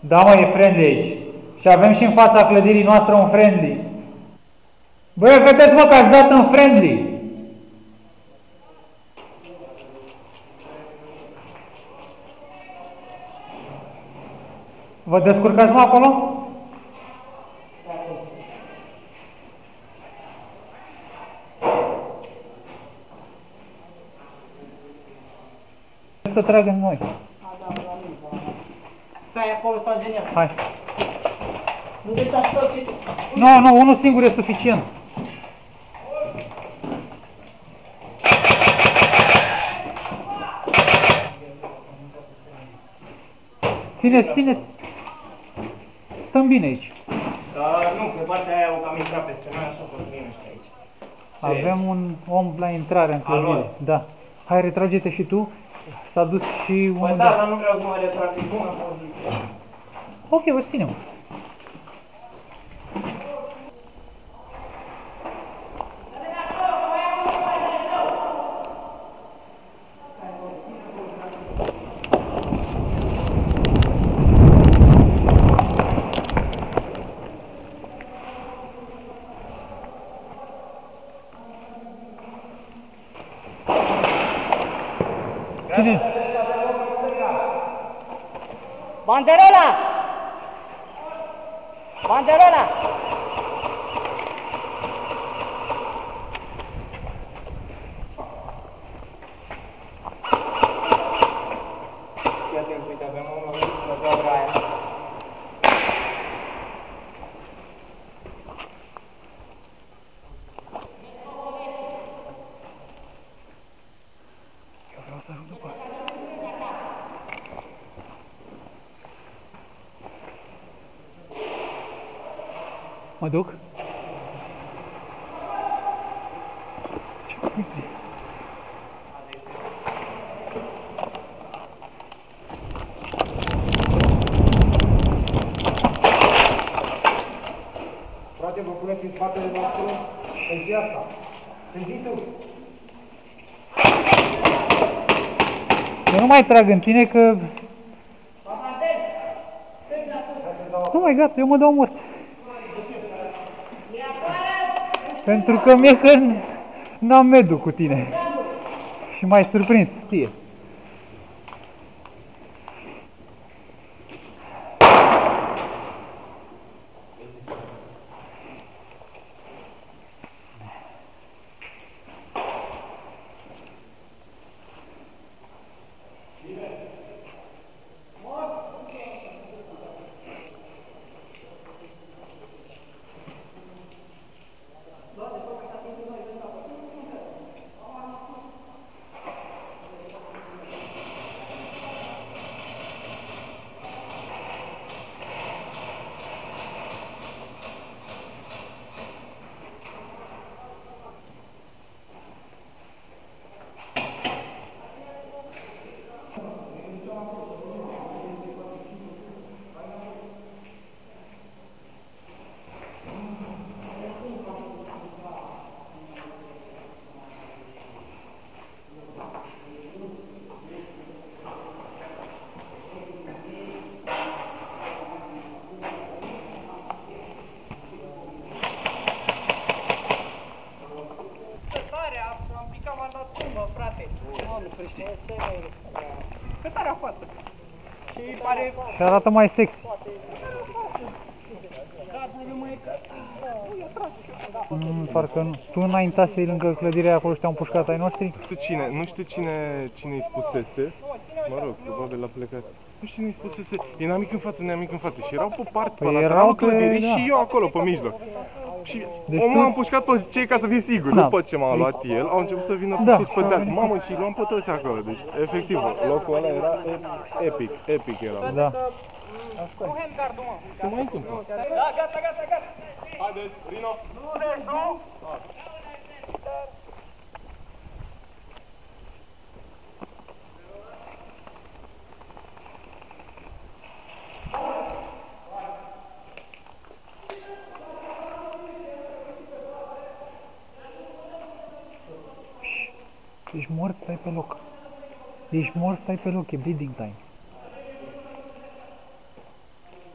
Da, mă, e friendly aici. Și avem și în fața clădirii noastre un friendly. Băi, vedeți, mă, că ați dat în friendly. Vă descurcați, mă, acolo? Să tragă în noi. Stai acolo, trage în el. Hai. Nu te uitați tot și tu. Nu, unul singur e suficient. Țineți. Stăm bine aici. Nu, pe partea aia o cam intrat peste noi, așa pot să vină și aici. Avem un om la intrare în clădire. Da. Hai, retrage-te și tu. S-a dus și unul. Păi da, dar nu vreau să mă retrag pe bună poziție. Ok, vă ținem. Ține. Banderola! Banderola! Fii atent, uite, avem unul la gaura aia. Eu vreau să ajung după. Mă duc? Frate, vă puneți în spatele noastră? Târzi asta. Târzi tu. Eu nu mai trag în tine că... Nu mai gata, eu mă dau mort. Pentru că mie că n-am medu cu tine. Și m-ai surprins, știe. Cât are față? Și pare... Și arată mai sexy. Da, problema e că... Parcă nu. Tu înaintasei lângă clădirea acolo și te-au împușcat ai noștri? Nu știu cine îi spusese, mă rog, probabil a plecat. Nu știu cine îi spusese, e namic în față, neamic în față și erau pe partea Păi laterală clădirii da. și eu acolo, pe mijloc. Și Deci omul tu- a împușcat toți cei ca să fie sigur. Da. După ce m-a luat el, au început să vină Da, sus pe și au deal. venit. Mamă, și luam pe toți acolo. Deci, efectiv, locul ăla era epic era. Da. Cu handguard-ul, mă. Se mai întâmplă. Da, gata. Haideți, Rino! Nu vezi, nu? Ești mort, stai pe loc. Ești mort, stai pe loc, e bleeding time.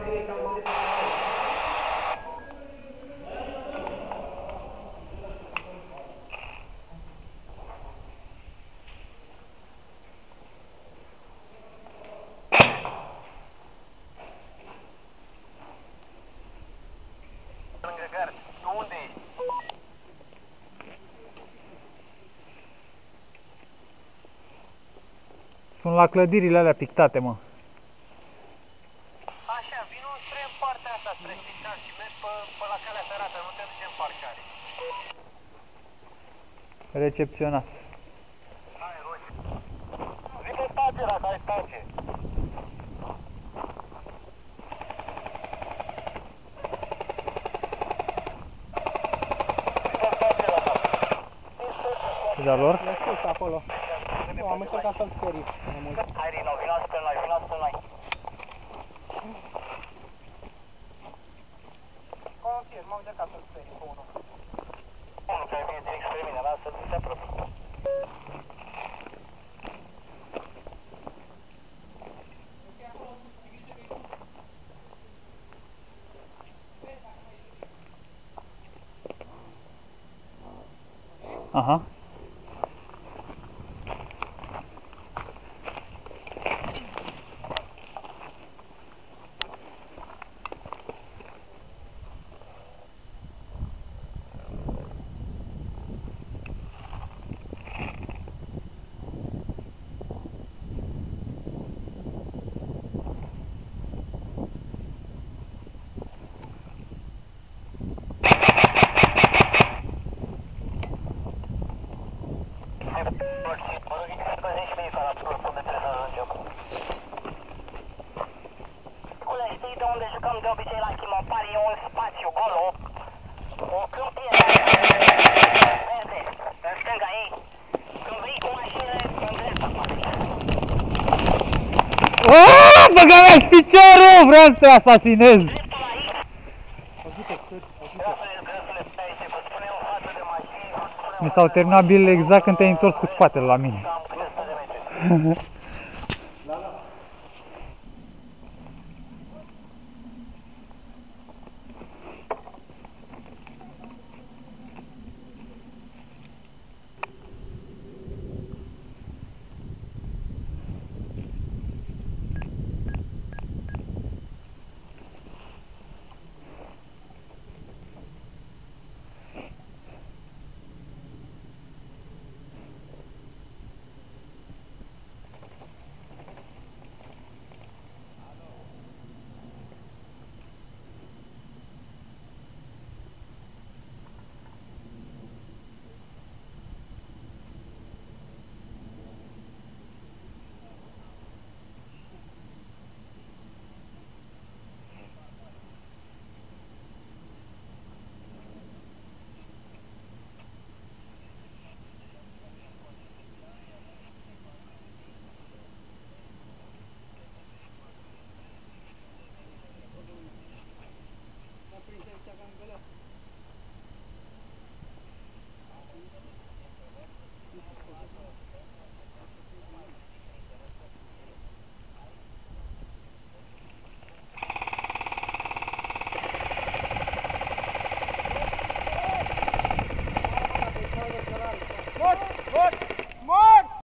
Sunt la clădirile alea pictate, mă. Așa, vino spre partea asta, spre spital și mergi pe la calea ferată, nu te duci în parcare. Recepționat. Hai, rogi. Vii pe stație, dacă ai stație. De-a lor? Le sus acolo. Nu, am încercat să-l sperii. Hai, Rino, vino spre noi, vino spre noi. Confirm, am încercat să-l sperii cu unul. Unul care vine direct spre mine, lasă să se apropie. Aha. Știi de unde jucăm de obicei la Chimopari, e un spațiu gol, o câmpie verde, în stânga ei. Când vii cu mașinile, în dreapta parte. Aaaa, băga mea-și piciorul! Vreau să te asasinez! Dreptul la X. Grăsule, stai și vă spune în față de mașini, vă spune Mi s-au terminat bilele exact când te-ai întors cu spatele la mine. cam 500 de metri.